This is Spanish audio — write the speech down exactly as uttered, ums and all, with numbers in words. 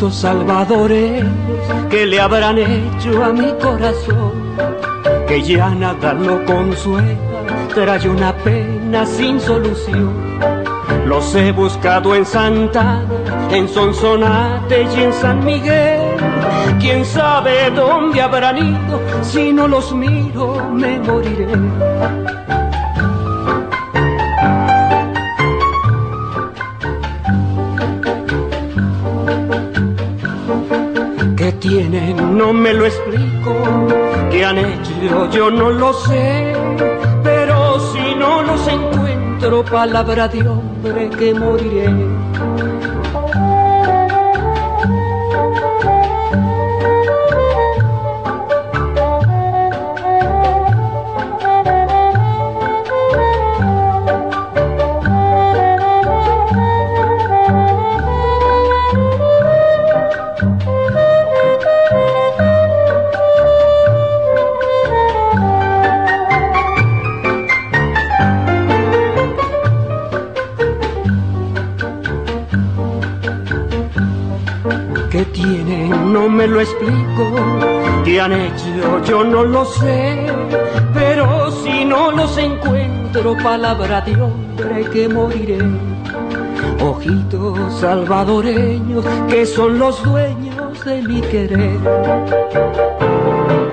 Ojitos salvadoreños que le habrán hecho a mi corazón, que ya nada lo consuela, trae una pena sin solución. Los he buscado en Santana, en Sonsonate y en San Miguel. Quién sabe dónde habrán ido, si no los miro me moriré. ¿Qué tienen? No me lo explico. ¿Qué han hecho? Yo no lo sé. Pero si no los encuentro, palabra de hombre que moriré. ¿Qué tienen? No me lo explico. ¿Qué han hecho? Yo no lo sé. Pero si no los encuentro, palabra de hombre que moriré. Ojitos salvadoreños que son los dueños de mi querer.